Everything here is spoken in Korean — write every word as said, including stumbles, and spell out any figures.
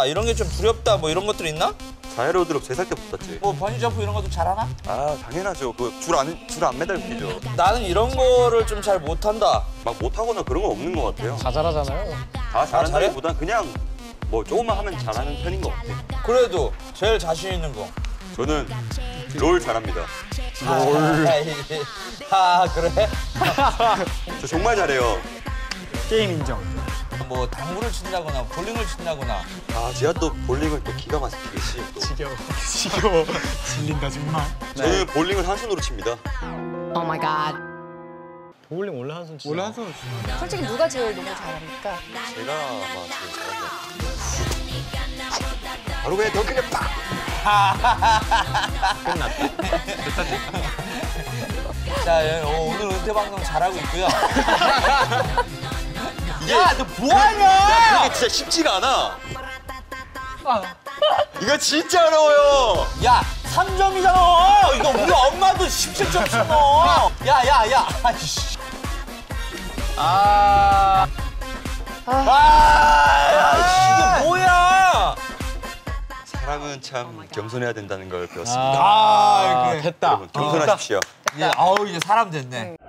아, 이런 게 좀 두렵다 뭐 이런 것들 있나? 자이로드롭 세 살 때부터 탔지. 뭐 번지점프 이런 것도 잘하나? 아 당연하죠. 그 줄 안 줄 안 매달고 뛰죠. 나는 이런 거를 좀 잘 못한다. 막 못하거나 그런 건 없는 것 같아요. 다 잘하잖아요. 다 잘한다기보단 그냥 뭐 조금만 하면 잘하는 편인 것 같아요. 그래도 제일 자신 있는 거. 저는 롤 잘합니다. 롤. 아, 그래? 저 정말 잘해요. 게임 인정. 뭐 당구를 친다거나 볼링을 친다거나. 아 제가 또 볼링을 또 기가 막히게 치요 또. 지겨워. 지겨워. 질린다 정말. 저는 볼링을 한 손으로 칩니다. Oh my god. 볼링 원래 한 손 치죠. 원래 한 손으로 치는 솔직히 누가 제일 너무 잘합니까? 제가 아마 제일 잘하죠. 바로 그냥 더 그냥 팍! 자, 예, 어, 오늘 은퇴 방송 잘하고 있고요. 야, 너 뭐하냐? 야, 그게 진짜 쉽지가 않아. 이거 진짜 어려워요. 야, 삼 점이잖아. 이거 우리 엄마도 십칠 점 쳐. 야, 야, 야. 아이씨. 아. 아, 야, 이게 뭐야? 사람은 참 겸손해야 된다는 걸 배웠습니다. 아, 그래. 됐다. 여러분 겸손하십시오. 예, 아우 이제 사람 됐네.